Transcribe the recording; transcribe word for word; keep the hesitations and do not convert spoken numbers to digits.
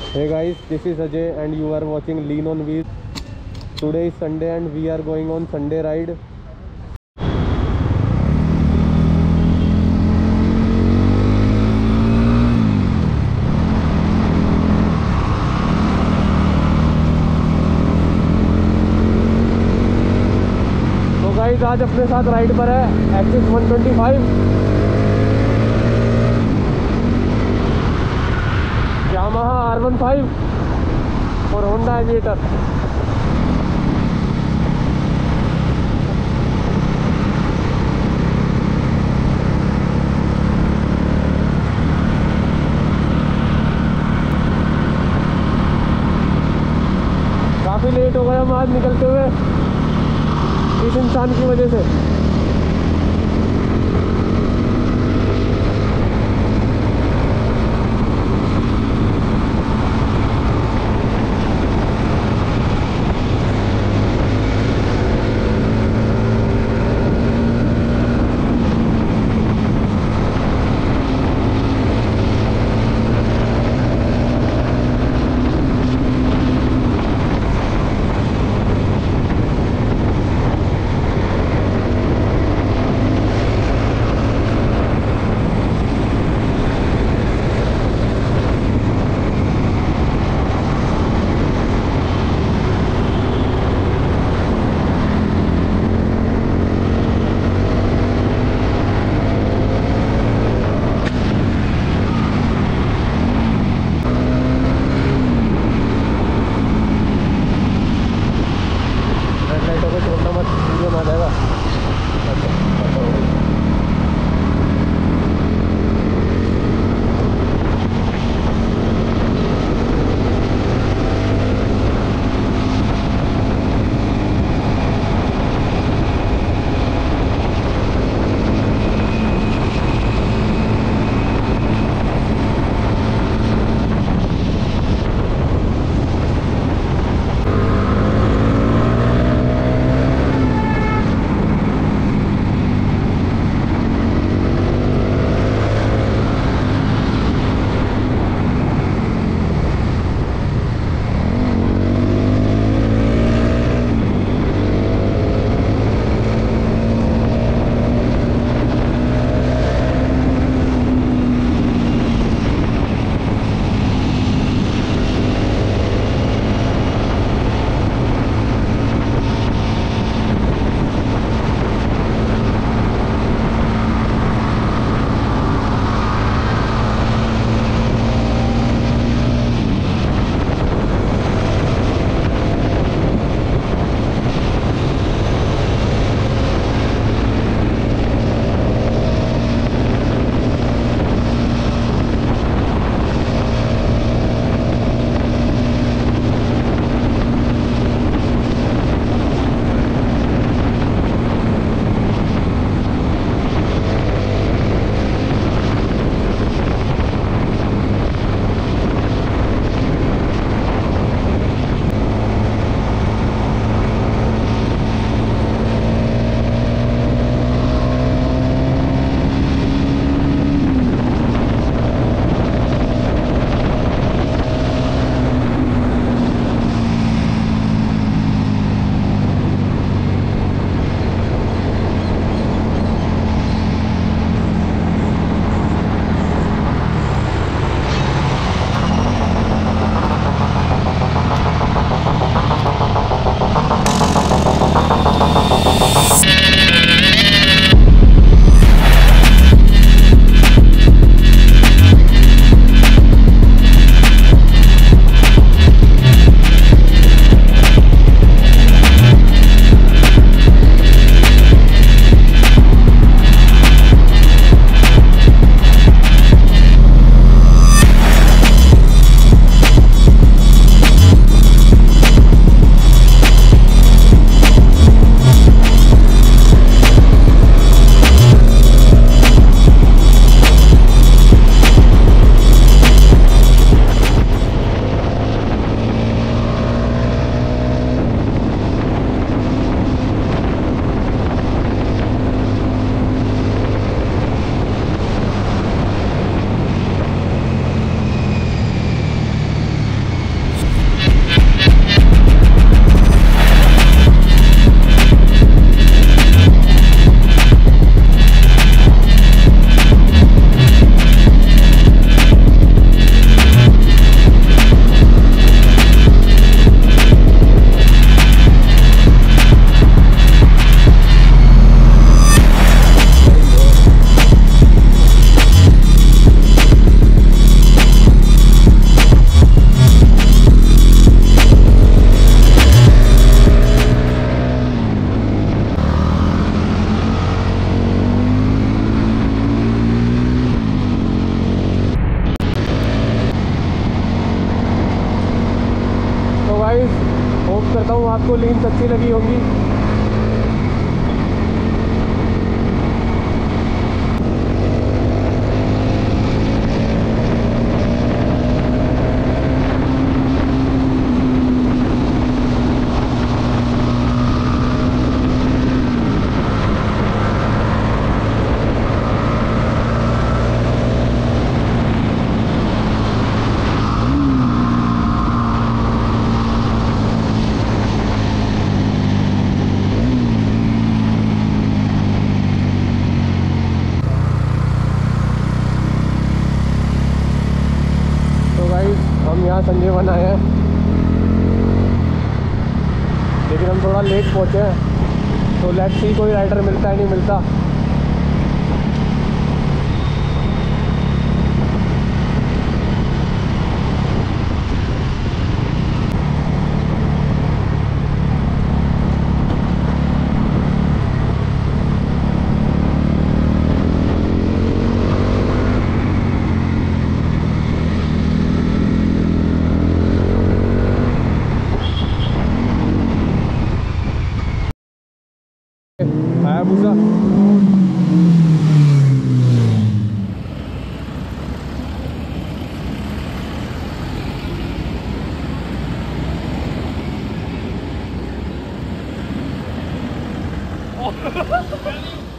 Hey guys, this is Ajay and you are watching Lean on Wheels. Today is Sunday and we are going on Sunday ride. तो guys आज अपने साथ ride पर है Access one twenty five, Yamaha R one five और Honda Aviator. काफ़ी late हो गए हम आज निकलते हुए इस इंसान की वजह से। करता हूँ आपको लीन्स अच्छी लगी होंगी। हम यहाँ संजय वन आए हैं, लेकिन हम थोड़ा लेट पहुँचे हैं, तो लेट्स सी कोई राइडर मिलता है नहीं मिलता। Hayabusa. Oh.